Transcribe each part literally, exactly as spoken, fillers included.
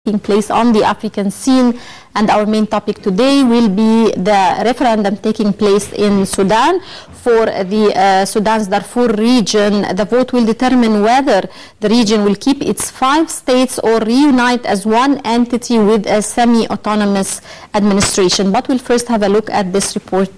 taking place on the African scene, and our main topic today will be the referendum taking place in Sudan. For the uh, Sudan's Darfur region, the vote will determine whether the region will keep its five states or reunite as one entity with a semi-autonomous administration. But we'll first have a look at this report.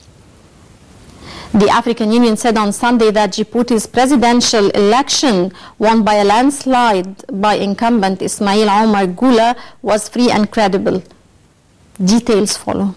The African Union said on Sunday that Djibouti's presidential election, won by a landslide by incumbent Ismail Omar Guelleh, was free and credible. Details follow.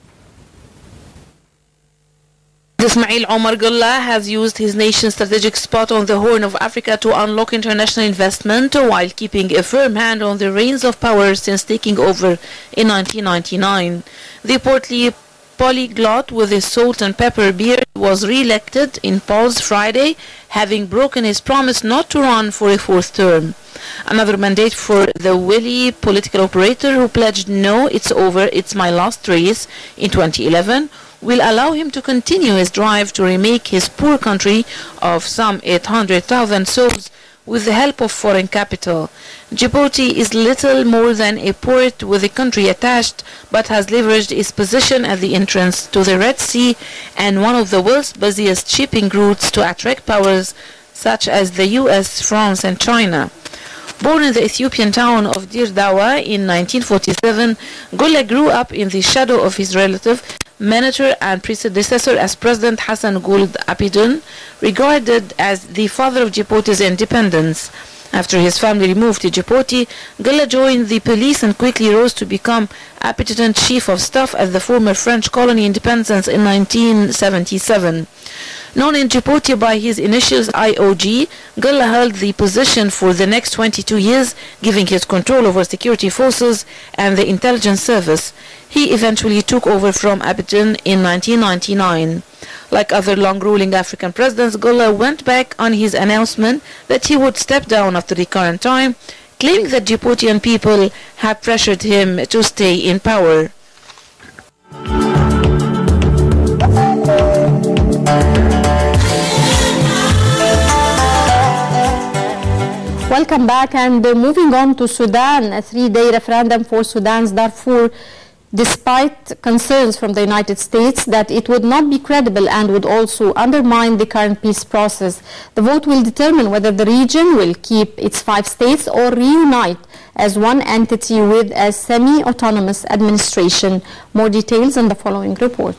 Ismail Omar Guelleh has used his nation's strategic spot on the Horn of Africa to unlock international investment while keeping a firm hand on the reins of power since taking over in nineteen ninety-nine. The portly polyglot with his salt and pepper beard was re-elected in polls Friday, having broken his promise not to run for a fourth term. Another mandate for the wily political operator who pledged "No, it's over, it's my last race" in twenty eleven will allow him to continue his drive to remake his poor country of some eight hundred thousand souls with the help of foreign capital. Djibouti is little more than a port with the country attached, but has leveraged its position at the entrance to the Red Sea and one of the world's busiest shipping routes to attract powers such as the U S, France and China. Born in the Ethiopian town of Dir Dawa in nineteen forty-seven, Guelleh grew up in the shadow of his relative, mentor and predecessor as President Hassan Gould Abidjan, regarded as the father of Djibouti's independence. After his family moved to Djibouti, Guelleh joined the police and quickly rose to become Adjutant Chief of Staff at the former French colony independence in nineteen seventy-seven. Known in Djibouti by his initials I O G, Guelleh held the position for the next twenty-two years, giving his control over security forces and the intelligence service. He eventually took over from Abidjan in nineteen ninety-nine. Like other long-ruling African presidents, Guelleh went back on his announcement that he would step down after the current time, claiming that Djiboutian people had pressured him to stay in power. Welcome back, and uh, moving on to Sudan, a three-day referendum for Sudan's Darfur, despite concerns from the United States that it would not be credible and would also undermine the current peace process. The vote will determine whether the region will keep its five states or reunite as one entity with a semi-autonomous administration. More details in the following report.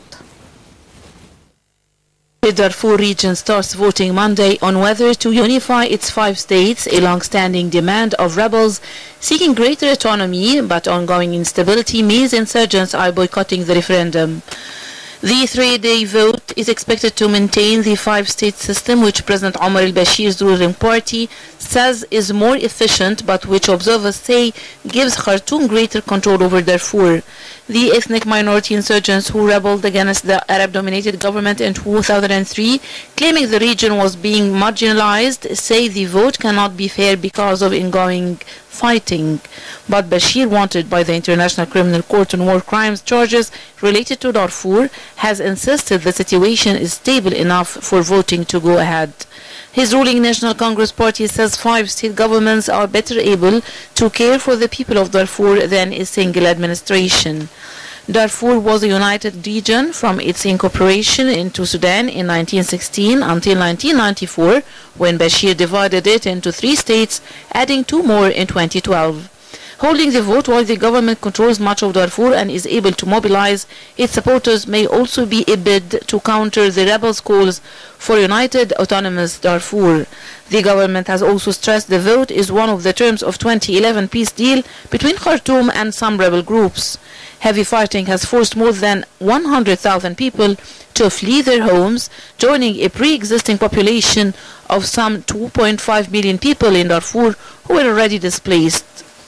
The Darfur region starts voting Monday on whether to unify its five states, a long-standing demand of rebels seeking greater autonomy, but ongoing instability means insurgents are boycotting the referendum. The three-day vote is expected to maintain the five-state system, which President Omar al-Bashir's ruling party says is more efficient, but which observers say gives Khartoum greater control over Darfur. The ethnic minority insurgents who rebelled against the Arab-dominated government in two thousand three, claiming the region was being marginalized, say the vote cannot be fair because of ongoing fighting. But Bashir, wanted by the International Criminal Court on war crimes charges related to Darfur, has insisted the situation is stable enough for voting to go ahead. His ruling National Congress Party says five state governments are better able to care for the people of Darfur than a single administration. Darfur was a united region from its incorporation into Sudan in nineteen sixteen until nineteen ninety-four, when Bashir divided it into three states, adding two more in twenty twelve. Holding the vote while the government controls much of Darfur and is able to mobilize its supporters may also be a bid to counter the rebels' calls for united autonomous Darfur. The government has also stressed the vote is one of the terms of twenty eleven peace deal between Khartoum and some rebel groups. Heavy fighting has forced more than one hundred thousand people to flee their homes, joining a pre-existing population of some two point five million people in Darfur who were already displaced.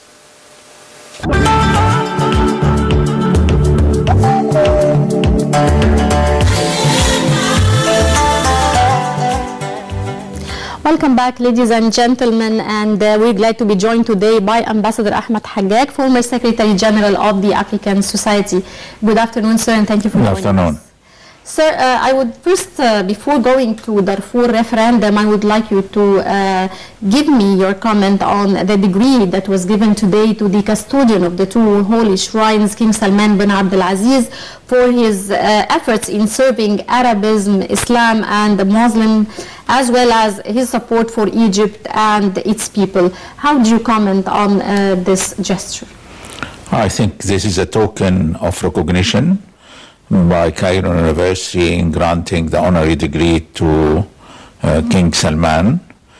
Welcome back, ladies and gentlemen, and uh, we're glad to be joined today by Ambassador Ahmed Hagag, former Secretary General of the African Society. Good afternoon, sir, and thank you for Good joining afternoon. us. Sir, uh, I would first, uh, before going to Darfur referendum, I would like you to uh, give me your comment on the degree that was given today to the custodian of the two holy shrines, King Salman bin Abdulaziz, for his uh, efforts in serving Arabism, Islam, and the Muslim, as well as his support for Egypt and its people. How do you comment on uh, this gesture? I think this is a token of recognition by Cairo University in granting the honorary degree to uh, King Salman.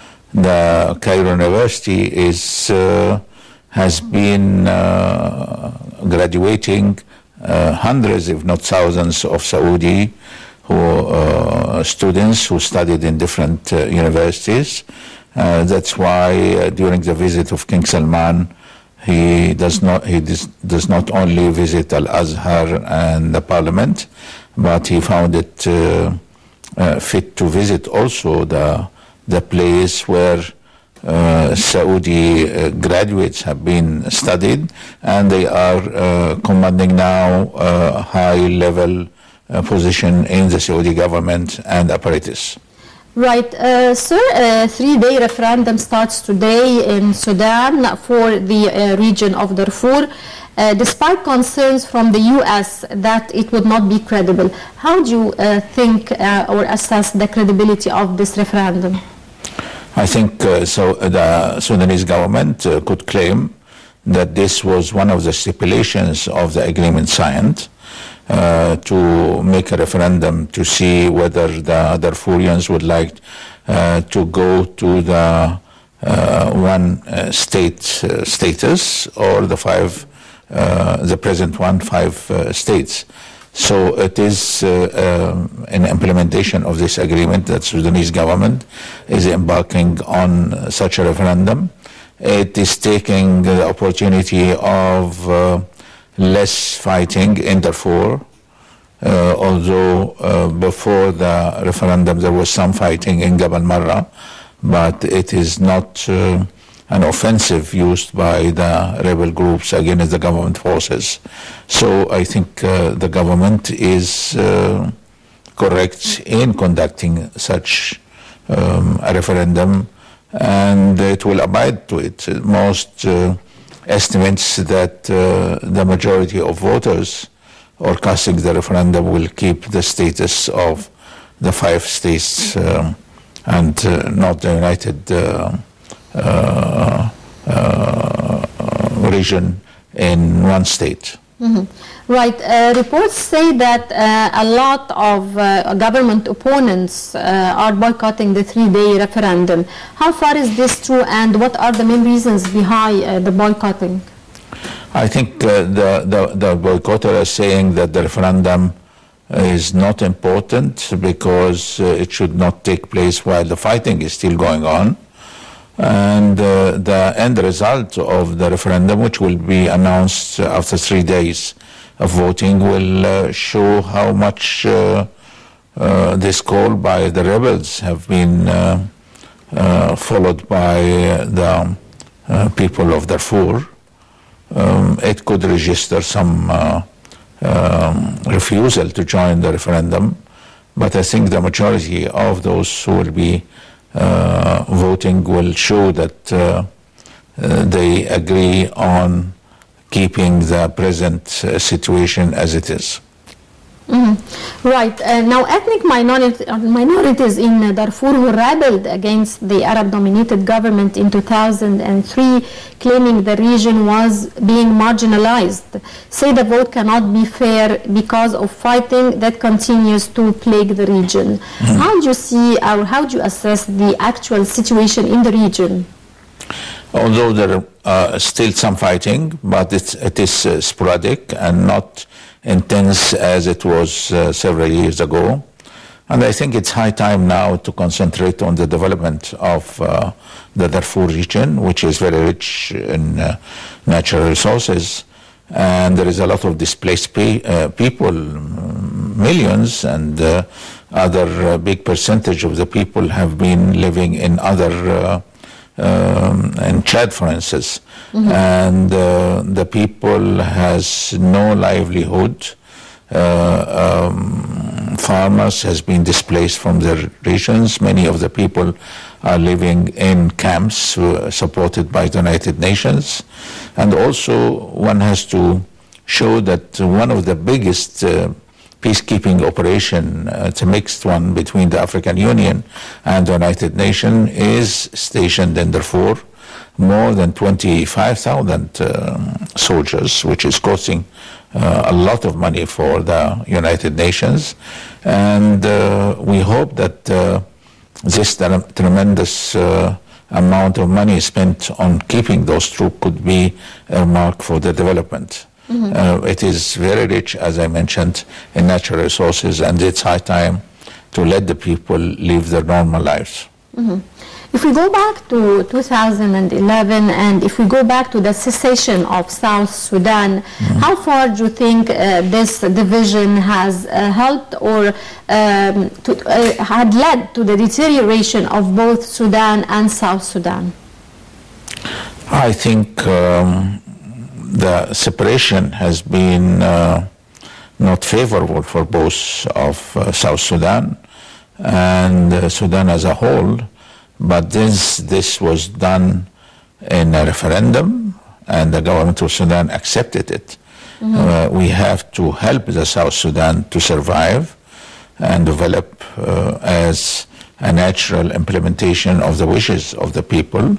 The Cairo University is uh, has been uh, graduating uh, hundreds, if not thousands, of Saudi who, uh, students who studied in different uh, universities. Uh, that's why uh, during the visit of King Salman, He does not. He does, does not only visit Al Azhar and the Parliament, but he found it uh, uh, fit to visit also the the place where uh, Saudi uh, graduates have been studied, and they are uh, commanding now a high-level uh, position in the Saudi government and apparatus. Right, uh, sir, a three-day referendum starts today in Sudan for the uh, region of Darfur. Uh, despite concerns from the U S that it would not be credible, how do you uh, think uh, or assess the credibility of this referendum? I think uh, so. The Sudanese government uh, could claim that this was one of the stipulations of the agreement signed. Uh, to make a referendum to see whether the Darfurians would like uh, to go to the uh, one uh, state uh, status or the five, uh, the present one, five uh, states. So it is uh, uh, an implementation of this agreement that Sudanese government is embarking on such a referendum. It is taking the opportunity of uh, less fighting in Darfur, uh, although uh, before the referendum there was some fighting in Jabal Marra, but it is not uh, an offensive used by the rebel groups against the government forces. So I think uh, the government is uh, correct in conducting such um, a referendum, and it will abide to it. Most uh, estimates that uh, the majority of voters or casting the referendum will keep the status of the five states um, and uh, not the united uh, uh, uh, region in one state. Mm-hmm. Right. Uh, reports say that uh, a lot of uh, government opponents uh, are boycotting the three-day referendum. How far is this true, and what are the main reasons behind uh, the boycotting? I think uh, the, the, the boycotters are saying that the referendum is not important because uh, it should not take place while the fighting is still going on. And uh, the end result of the referendum, which will be announced after three days of voting, will uh, show how much uh, uh, this call by the rebels have been uh, uh, followed by the uh, people of Darfur. Um, it could register some uh, um, refusal to join the referendum, but I think the majority of those who will be Uh, voting will show that uh, uh, they agree on keeping the present uh, situation as it is. Mm-hmm. Right. Uh, now, ethnic minority, uh, minorities in uh, Darfur who rebelled against the Arab-dominated government in two thousand three, claiming the region was being marginalized, say the vote cannot be fair because of fighting that continues to plague the region. Mm-hmm. How do you see, or how do you assess the actual situation in the region? Although there are uh, still some fighting, but it's, it is uh, sporadic and not intense as it was uh, several years ago. And I think it's high time now to concentrate on the development of uh, the Darfur region, which is very rich in uh, natural resources. And there is a lot of displaced pe uh, people, millions, and uh, other uh, big percentage of the people have been living in other uh, Um, in Chad, for instance, mm-hmm. and uh, the people has no livelihood. Uh, um, farmers has been displaced from their regions. Many of the people are living in camps uh, supported by the United Nations. And also one has to show that one of the biggest uh, peacekeeping operation, uh, it's a mixed one between the African Union and the United Nations, is stationed in Darfur. More than twenty-five thousand um, soldiers, which is costing uh, a lot of money for the United Nations. And uh, we hope that uh, this tremendous uh, amount of money spent on keeping those troops could be earmarked for the development. Mm-hmm. uh, it is very rich, as I mentioned, in natural resources, and it's high time to let the people live their normal lives. Mm-hmm. If we go back to two thousand eleven and if we go back to the secession of South Sudan, mm-hmm. how far do you think uh, this division has uh, helped or um, to, uh, had led to the deterioration of both Sudan and South Sudan? I think um, the separation has been uh, not favorable for both of uh, South Sudan and uh, Sudan as a whole. But this, this was done in a referendum, and the government of Sudan accepted it. Mm-hmm. uh, we have to help the South Sudan to survive and develop uh, as a natural implementation of the wishes of the people.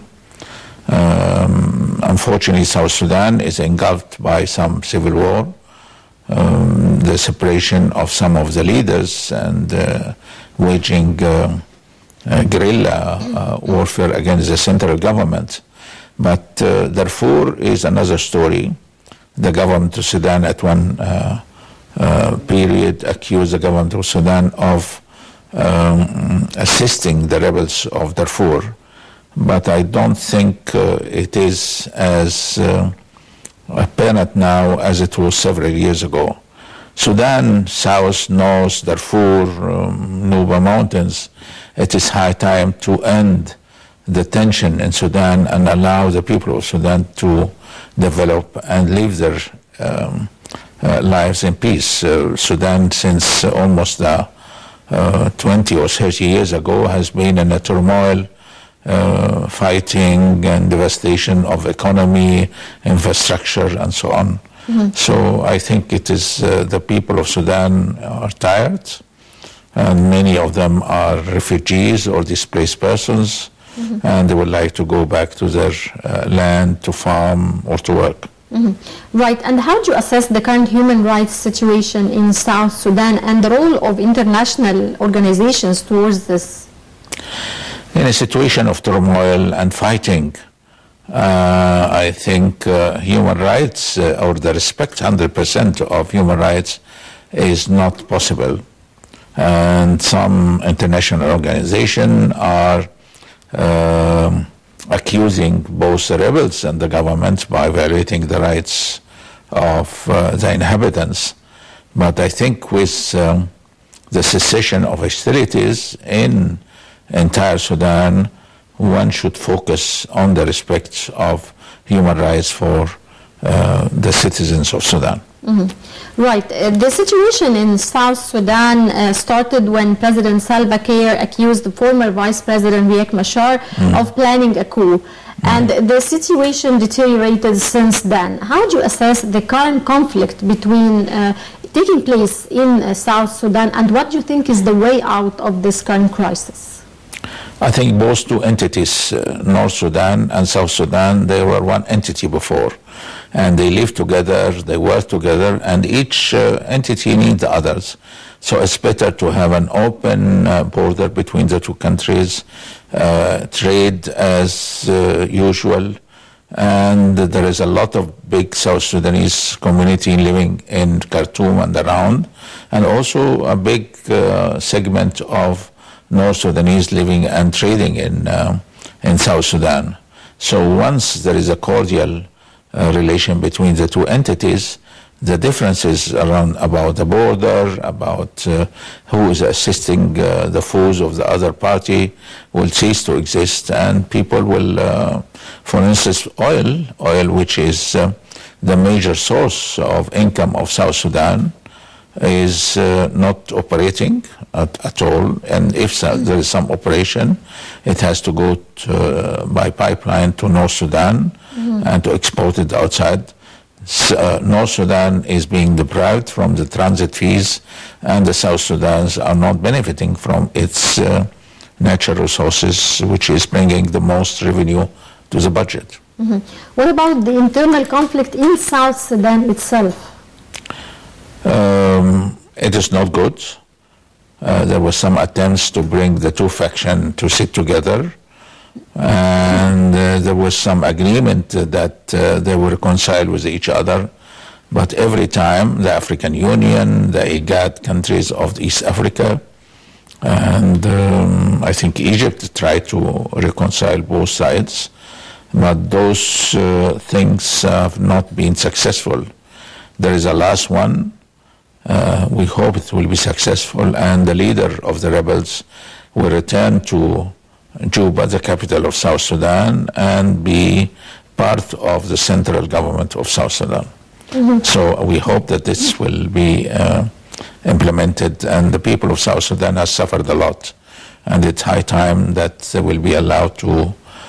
Um, unfortunately, South Sudan is engulfed by some civil war, um, the separation of some of the leaders, and uh, waging uh, Uh, guerrilla uh, warfare against the central government. But uh, Darfur is another story. The government of Sudan at one uh, uh, period accused the government of Sudan of um, assisting the rebels of Darfur. But I don't think uh, it is as uh, apparent now as it was several years ago. Sudan, South, North, Darfur, um, Nuba Mountains, it is high time to end the tension in Sudan and allow the people of Sudan to develop and live their um, uh, lives in peace. Uh, Sudan, since uh, almost uh, uh, twenty or thirty years ago, has been in a turmoil, uh, fighting and devastation of economy, infrastructure, and so on. Mm-hmm. So I think it is uh, the people of Sudan are tired, and many of them are refugees or displaced persons, mm-hmm. and they would like to go back to their uh, land to farm or to work. Mm-hmm. Right, and how do you assess the current human rights situation in South Sudan and the role of international organizations towards this? In a situation of turmoil and fighting, Uh, I think uh, human rights uh, or the respect one hundred percent of human rights is not possible. And some international organizations are uh, accusing both the rebels and the government by violating the rights of uh, the inhabitants. But I think with um, the cessation of hostilities in entire Sudan, one should focus on the respect of human rights for uh, the citizens of Sudan. Mm-hmm. Right. Uh, the situation in South Sudan uh, started when President Salva Kiir accused the former Vice President Riek Machar mm. of planning a coup. Mm. And the situation deteriorated since then. How do you assess the current conflict between uh, taking place in uh, South Sudan, and what do you think is the way out of this current crisis? I think both two entities, uh, North Sudan and South Sudan, they were one entity before. And they live together, they work together, and each uh, entity needs the others. So it's better to have an open uh, border between the two countries, uh, trade as uh, usual, and there is a lot of big South Sudanese community living in Khartoum and around, and also a big uh, segment of North Sudanese living and trading in, uh, in South Sudan. So once there is a cordial uh, relation between the two entities, the differences around about the border, about uh, who is assisting uh, the foes of the other party will cease to exist, and people will, uh, for instance, oil, oil which is uh, the major source of income of South Sudan, is uh, not operating at, at all, and if so, there is some operation, it has to go to, uh, by pipeline to North Sudan mm-hmm. and to export it outside. So, uh, North Sudan is being deprived from the transit fees, and the South Sudans are not benefiting from its uh, natural resources, which is bringing the most revenue to the budget. Mm-hmm. What about the internal conflict in South Sudan itself? Um, it is not good. Uh, there were some attempts to bring the two factions to sit together, and uh, there was some agreement that uh, they will reconcile with each other. But every time the African Union, the IGAD countries of East Africa, and um, I think Egypt tried to reconcile both sides, but those uh, things have not been successful. There is a last one. Uh, we hope it will be successful, and the leader of the rebels will return to Juba, the capital of South Sudan, and be part of the central government of South Sudan. Mm-hmm. So we hope that this will be uh, implemented, and the people of South Sudan have suffered a lot, and it's high time that they will be allowed to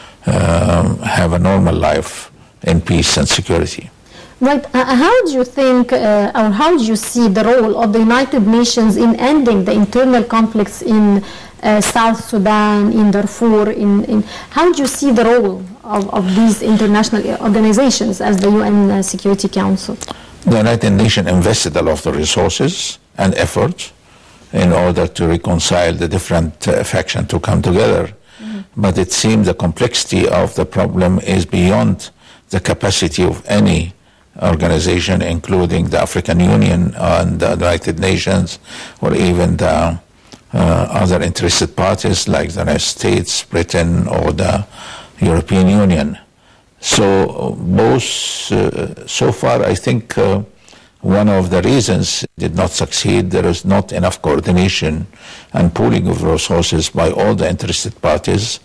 uh, have a normal life in peace and security. Right. Uh, how do you think, uh, or how do you see the role of the United Nations in ending the internal conflicts in uh, South Sudan, in Darfur? In, in how do you see the role of, of these international organizations as the U N uh, Security Council? The United Nations invested a lot of resources and effort in order to reconcile the different uh, factions to come together. Mm-hmm. But it seems the complexity of the problem is beyond the capacity of any organization, including the African Union and the United Nations, or even the uh, other interested parties like the United States, Britain, or the European Union. So both, uh, so far, I think uh, one of the reasons did not succeed, there is not enough coordination and pooling of resources by all the interested parties,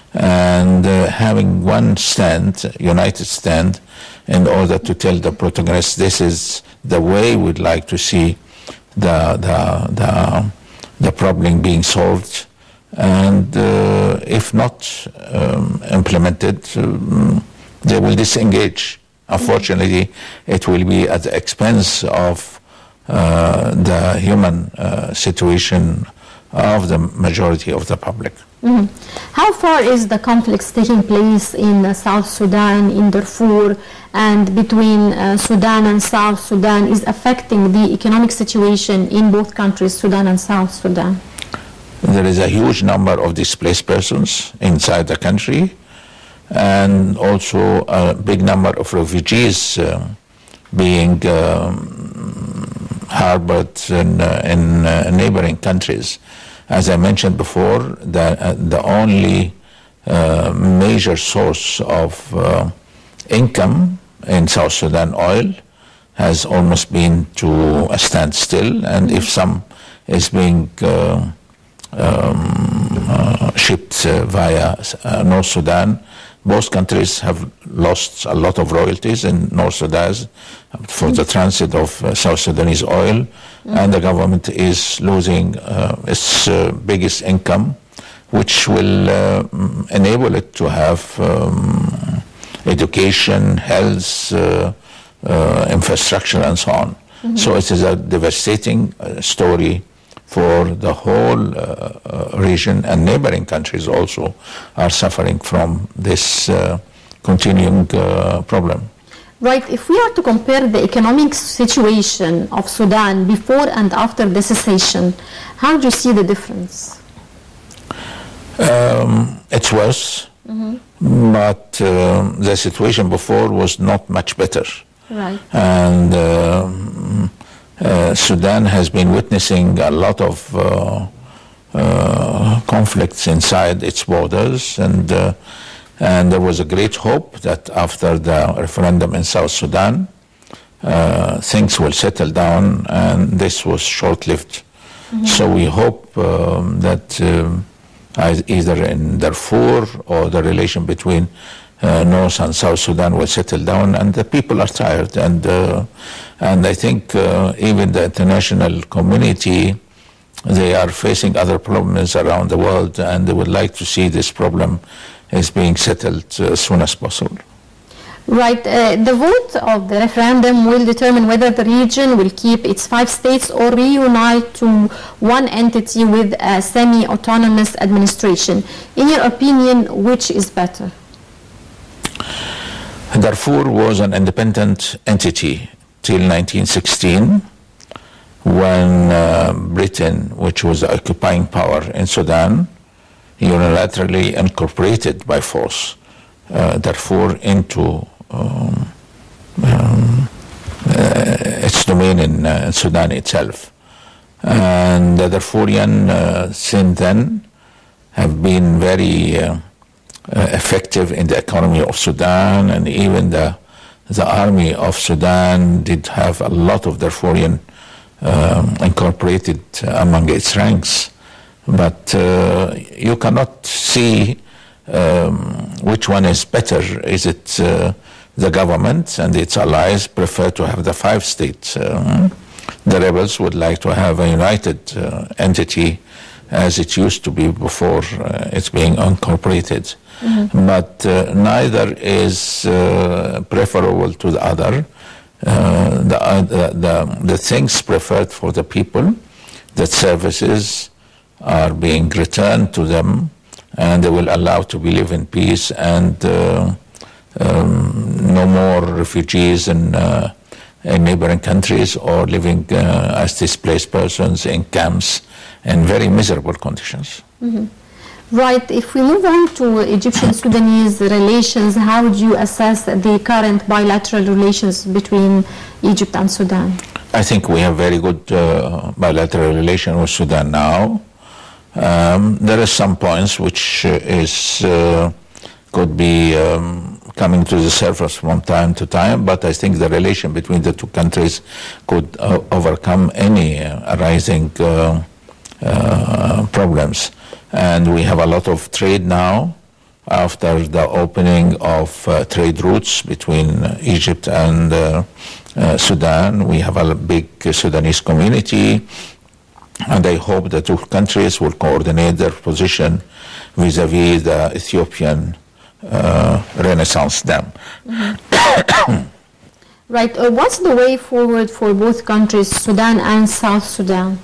and uh, having one stand, united stand, in order to tell the protagonists this is the way we'd like to see the the the, the problem being solved, and uh, if not um, implemented, um, they will disengage. Unfortunately, it will be at the expense of uh, the human uh, situation of the majority of the public. Mm-hmm. How far is the conflicts taking place in uh, South Sudan, in Darfur, and between uh, Sudan and South Sudan is affecting the economic situation in both countries, Sudan and South Sudan? There is a huge number of displaced persons inside the country, and also a big number of refugees uh, being um, harbored in, uh, in uh, neighboring countries. As I mentioned before, the, uh, the only uh, major source of uh, income in South Sudan, oil, has almost been to a standstill, and if some is being uh, um, uh, shipped uh, via uh, North Sudan, both countries have lost a lot of royalties in North Sudan for the transit of uh, South Sudanese oil, mm-hmm. and the government is losing uh, its uh, biggest income, which will uh, enable it to have um, education, health, uh, uh, infrastructure, and so on. Mm-hmm. So it is a devastating uh, story for the whole uh, uh, region, and neighboring countries also are suffering from this uh, continuing uh, problem. Right. If we are to compare the economic situation of Sudan before and after the cessation, how do you see the difference? Um, it's worse, mm-hmm. but uh, the situation before was not much better. Right. And um, Uh, Sudan has been witnessing a lot of uh, uh, conflicts inside its borders, and uh, and there was a great hope that after the referendum in South Sudan, uh, things will settle down, and this was short-lived. Mm-hmm. So we hope um, that um, either in Darfur or the relation between Uh, North and South Sudan will settle down, and the people are tired, and uh, And I think uh, even the international community, they are facing other problems around the world, and they would like to see this problem is being settled uh, as soon as possible. Right. Uh, the vote of the referendum will determine whether the region will keep its five states or reunite to one entity with a semi-autonomous administration. In your opinion, which is better? Darfur was an independent entity till nineteen sixteen, when uh, Britain, which was the occupying power in Sudan, unilaterally incorporated by force uh, Darfur into um, um, uh, its domain in, uh, in Sudan itself. And the Darfurian uh, since then have been very uh, uh, effective in the economy of Sudan, and even the, the army of Sudan did have a lot of Darfurian um, incorporated among its ranks. But uh, you cannot see um, which one is better. Is it uh, the government and its allies prefer to have the five states? Um, the rebels would like to have a united uh, entity as it used to be before uh, it's being incorporated. Mm-hmm. But uh, neither is uh, preferable to the other. Uh, the, uh, the, the things preferred for the people, that services are being returned to them, and they will allow to live in peace, and uh, um, no more refugees in, uh, in neighboring countries, or living uh, as displaced persons in camps in very miserable conditions. Mm-hmm. Right. If we move on to Egyptian-Sudanese relations, how would you assess the current bilateral relations between Egypt and Sudan? I think we have very good uh, bilateral relation with Sudan now. Um, there are some points which uh, is uh, could be um, coming to the surface from time to time, but I think the relation between the two countries could uh, overcome any uh, arising uh, uh, problems. And we have a lot of trade now after the opening of uh, trade routes between uh, Egypt and uh, uh, Sudan. We have a big uh, Sudanese community, and I hope the two countries will coordinate their position vis-a-vis the Ethiopian uh, Renaissance Dam. Mm-hmm. Right. Uh, what's the way forward for both countries, Sudan and South Sudan?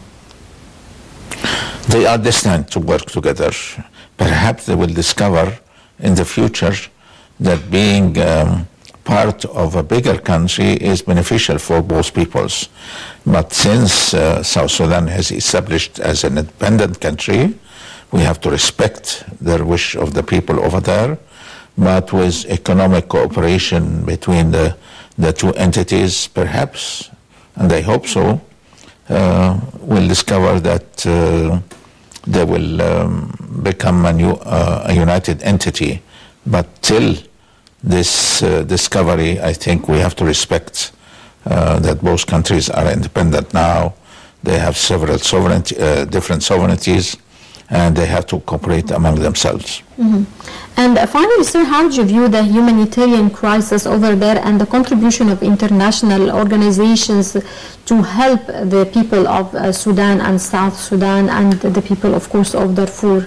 They are destined to work together. Perhaps they will discover in the future that being um, part of a bigger country is beneficial for both peoples. But since uh, South Sudan has established as an independent country, we have to respect the wish of the people over there. But with economic cooperation between the, the two entities, perhaps, and I hope so, uh, we'll discover that uh, they will um, become a new, uh, a united entity. But till this uh, discovery, I think we have to respect uh, that both countries are independent now. They have several sovereignty, uh, different sovereignties, and they have to cooperate among themselves. Mm-hmm. And uh, finally, sir, how do you view the humanitarian crisis over there and the contribution of international organizations to help the people of uh, Sudan and South Sudan and the people, of course, of Darfur?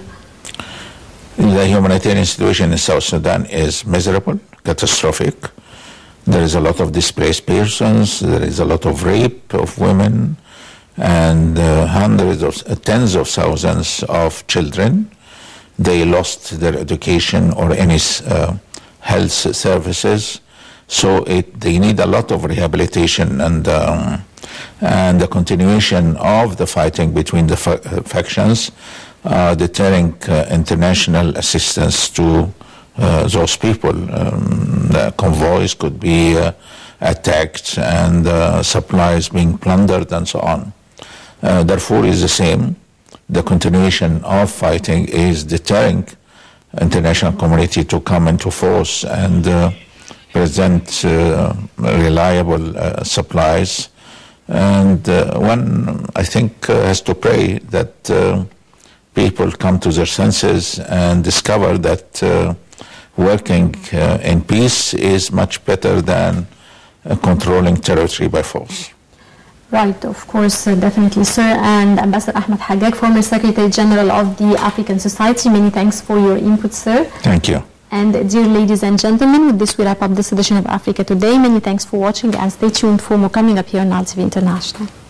The humanitarian situation in South Sudan is miserable, catastrophic. There is a lot of displaced persons, there is a lot of rape of women, and uh, hundreds of, uh, tens of thousands of children. They lost their education or any uh, health services, so it, they need a lot of rehabilitation and um, and the continuation of the fighting between the fa factions, uh, deterring uh, international assistance to uh, those people. Um, the convoys could be uh, attacked and uh, supplies being plundered and so on. Uh, Darfur is the same. The continuation of fighting is deterring international community to come into force and uh, present uh, reliable uh, supplies. And uh, one, I think, uh, has to pray that uh, people come to their senses and discover that uh, working uh, in peace is much better than uh, controlling territory by force. Right, of course, uh, definitely, sir. And Ambassador Ahmed Hagag, former Secretary General of the African Society, many thanks for your input, sir. Thank you. And dear ladies and gentlemen, with this we wrap up this edition of Africa Today. Many thanks for watching and stay tuned for more coming up here on Nile T V International.